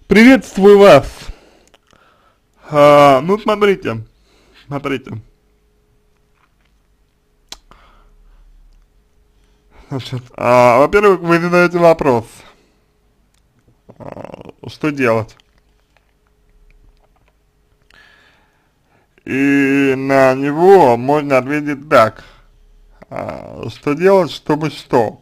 Приветствую вас. Ну, смотрите. Значит, во-первых, вы задаете вопрос, что делать? И на него можно ответить так, что делать, чтобы что?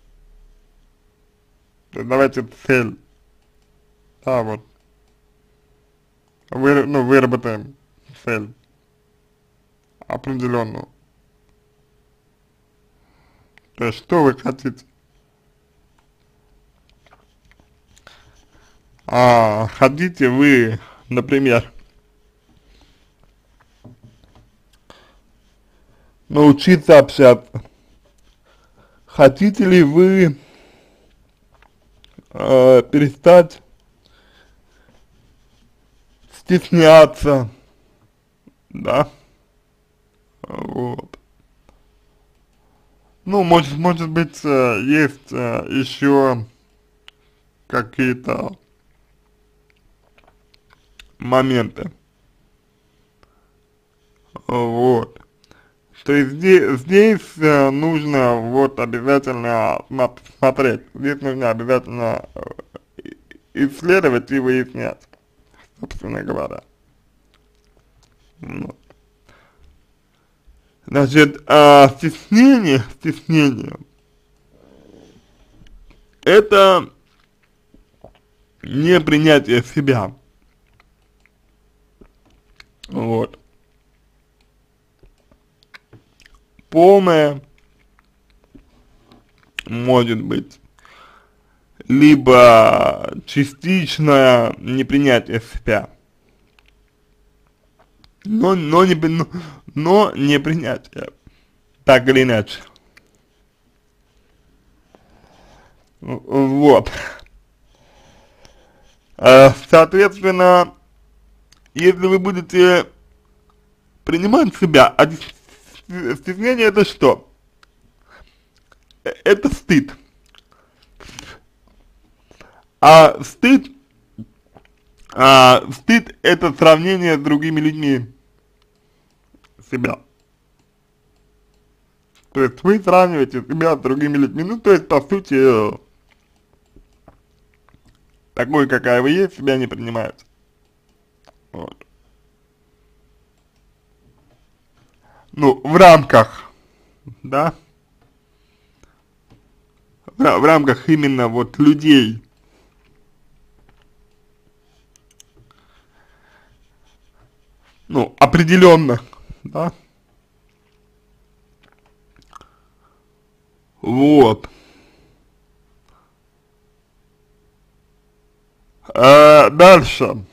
То есть давайте цель, да, вот, выработаем цель определенную. То есть, что вы хотите? Хотите вы, например, научиться общаться? Хотите ли вы перестать стесняться, да, вот. Ну, может быть, есть еще какие-то моменты, вот. То есть здесь нужно вот обязательно смотреть, здесь нужно обязательно исследовать и выяснять, собственно говоря. Вот. Значит, стеснение, это не принятие себя, вот. Полное, может быть, либо частичное непринятие себя, но не принятие, так или иначе. Вот. Соответственно, если вы будете принимать себя, стеснение это что? Это стыд. А стыд, стыд это сравнение с другими людьми себя. То есть вы сравниваете себя с другими людьми, ну то есть по сути, такой какая вы есть, себя не принимаете. Вот. Ну, в рамках, да, в рамках именно вот людей. Ну, определенно, да. Вот. Дальше.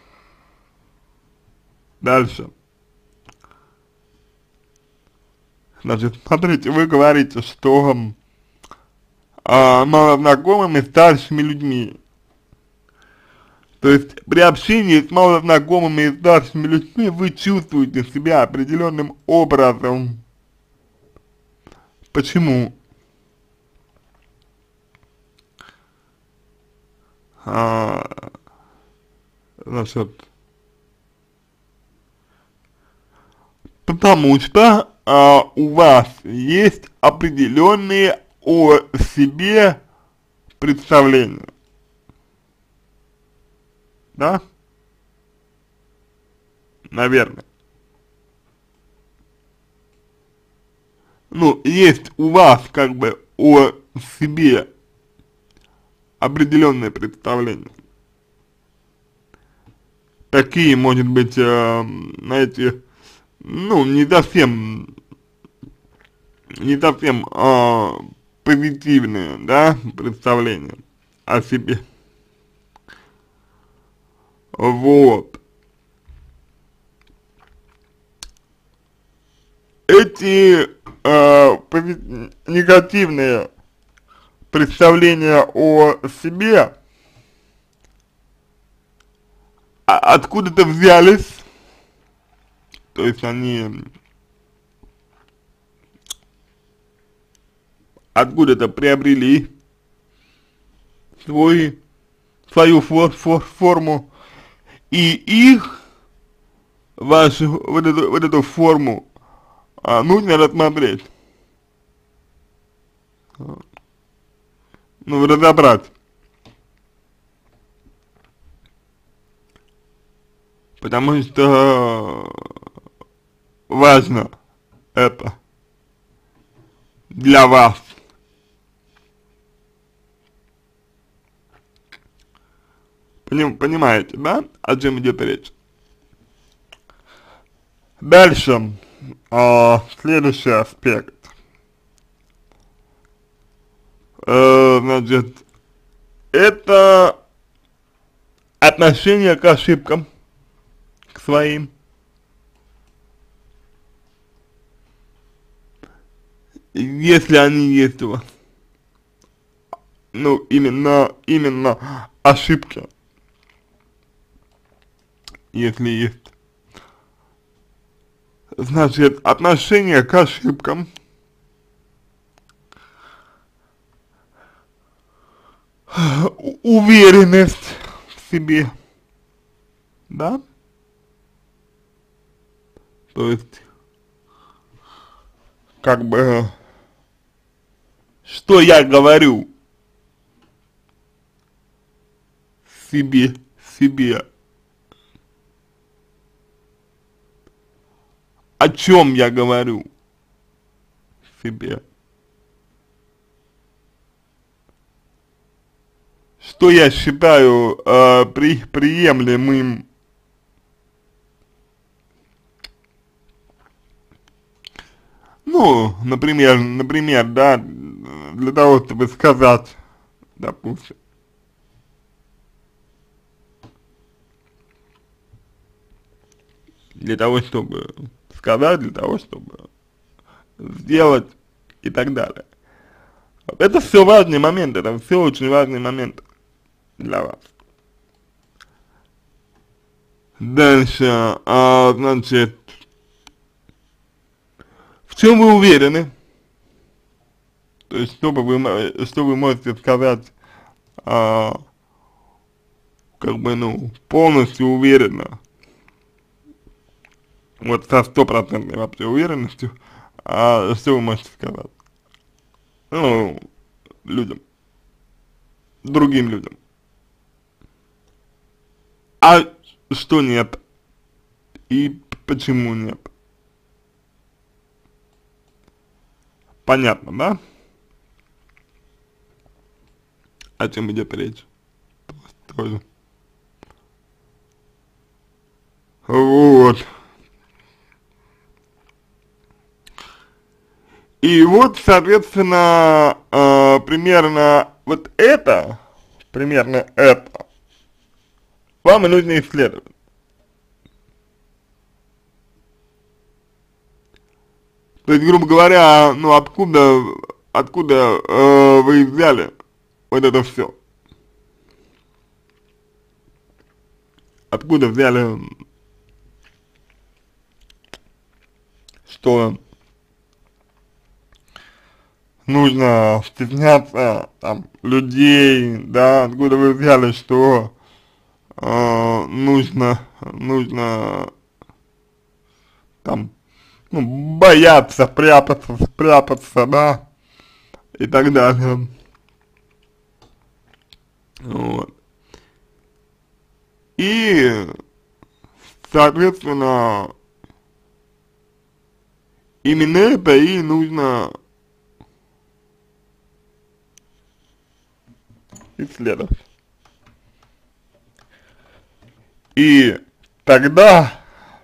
Значит, смотрите, вы говорите, что малознакомыми старшими людьми. То есть при общении с малознакомыми и старшими людьми вы чувствуете себя определенным образом. Почему? Значит, потому что у вас есть определенные о себе представления, да? Наверное. Ну, есть у вас как бы о себе определенные представления. Такие, может быть, знаете, ну, не совсем позитивные, да, представления о себе. Вот. Эти негативные представления о себе откуда-то взялись, то есть они откуда-то приобрели свой свою форму, и их, вашу, вот эту форму, нужно рассмотреть, ну, разобрать. Потому что важно это для вас. Понимаете, да, о чем идет речь? Дальше, следующий аспект. Значит, это отношение к ошибкам, к своим. Если они есть у вас. Ну, именно ошибки. Если есть. Значит, отношение к ошибкам. Уверенность в себе. Да? То есть, как бы, что я говорю себе, о чем я говорю себе, что я считаю приемлемым. Ну, например, да, для того, чтобы сказать, допустим, для того, чтобы сказать, для того, чтобы сделать и так далее. Это все важные моменты, это все очень важные моменты для вас. Дальше, значит, в чем вы уверены? То есть, что вы можете сказать, как бы, ну, полностью уверенно, вот со 100% вообще уверенностью, что вы можете сказать? Ну, людям, другим людям. А что нет? И почему нет? Понятно, да? О чем идет речь? Тоже. Вот. И вот, соответственно, примерно это вам и нужно исследовать. То есть, грубо говоря, ну откуда вы взяли вот это все? Откуда взяли, что нужно стесняться там людей, да, откуда вы взяли, что нужно там, ну, бояться, спрятаться, да, и так далее. Вот. И, соответственно, именно это и нужно исследовать. И тогда,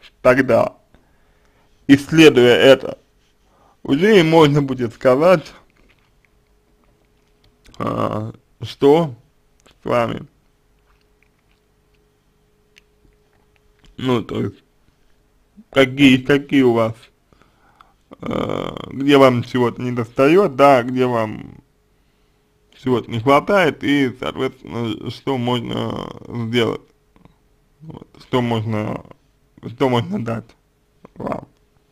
исследуя это, уже и можно будет сказать, что с вами, ну, то есть, какие у вас, где вам чего-то не достает, да, где вам чего-то не хватает, и, соответственно, что можно сделать, вот, что можно дать вам.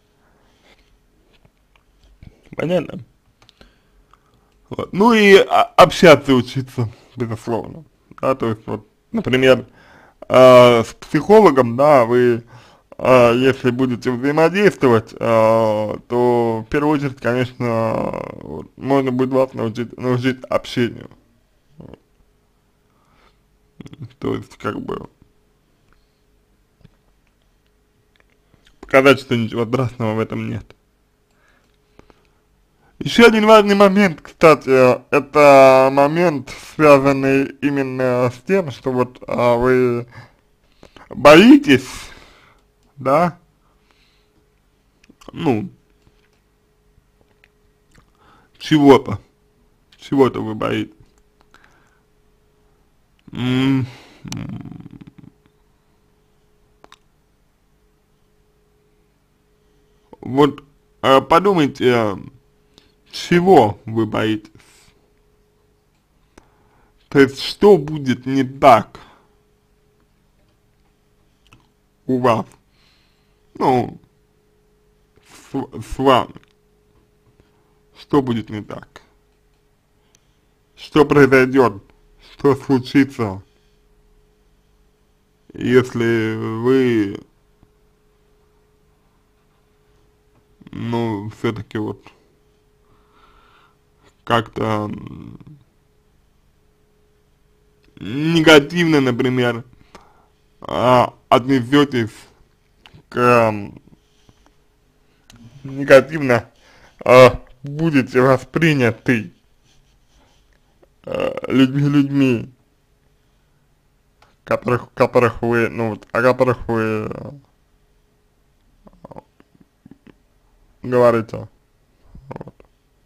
Понятно? Вот. Ну и общаться учиться, безусловно, да, то есть вот, например, с психологом, да, вы, если будете взаимодействовать, то в первую очередь, конечно, вот, можно будет вас научить общению, то есть, как бы, показать, что ничего страшного в этом нет. Еще один важный момент, кстати, это момент, связанный именно с тем, что вот вы боитесь, да, ну, чего-то, чего-то вы боитесь. М, Вот подумайте, чего вы боитесь, то есть что будет не так у вас, ну, с вами, что будет не так, что произойдет, что случится, если вы, ну, все-таки вот как-то негативно, например, отнесетесь к, негативно будете восприняты людьми, которых вы, ну, вот, о которых вы говорите. Вот.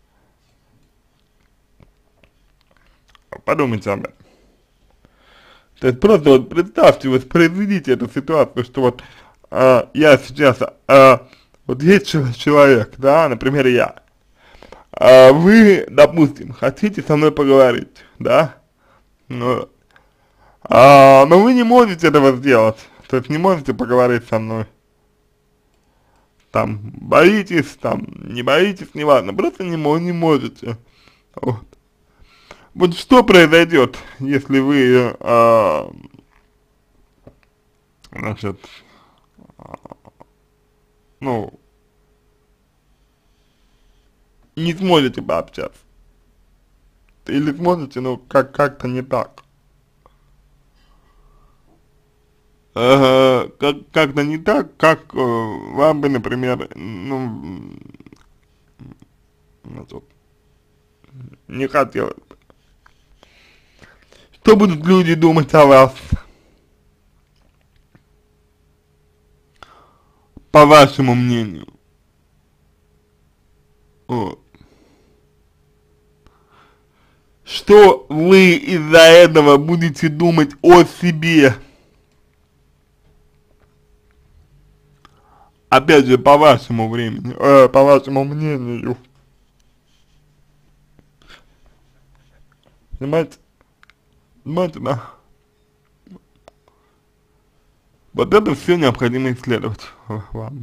Подумайте об этом. То есть просто вот представьте, воспроизведите эту ситуацию, что вот я сейчас, вот есть человек, да, например, я, вы, допустим, хотите со мной поговорить, да, но, но вы не можете этого сделать, то есть не можете поговорить со мной, там, боитесь, там, не боитесь, неважно, просто не можете, вот. Вот что произойдет, если вы, значит, ну, не сможете пообщаться? Или сможете, ну, как-то не так? Как-то не так, как вам бы, например, ну, значит, не хотелось бы. Что будут люди думать о вас, по вашему мнению? Вот. Что вы из-за этого будете думать о себе? Опять же, по вашему времени, по вашему мнению. Понимаете? Понимаете, да? Вот это все необходимо исследовать вам.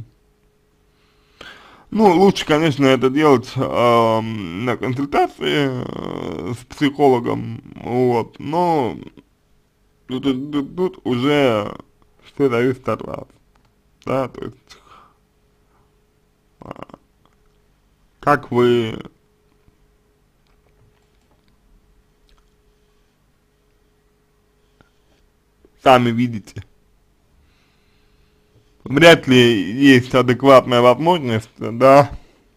Ну, лучше, конечно, это делать на консультации с психологом, вот, но тут уже все зависит от вас, да, то есть, как вы сами видите. Вряд ли есть адекватная возможность, да,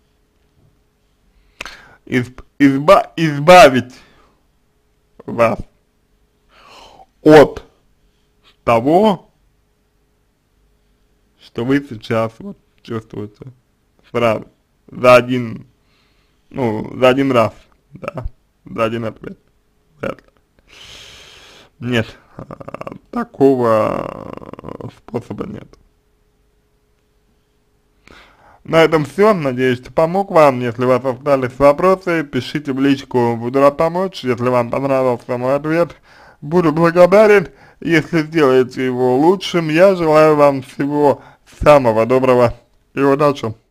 избавить вас от того, что вы сейчас вот чувствуете сразу, за один раз, да, за один ответ. Вряд ли. Нет, такого способа нет. На этом все. Надеюсь, что помог вам. Если у вас остались вопросы, пишите в личку, буду рад помочь. Если вам понравился мой ответ, буду благодарен. Если сделаете его лучшим, я желаю вам всего самого доброго и удачи.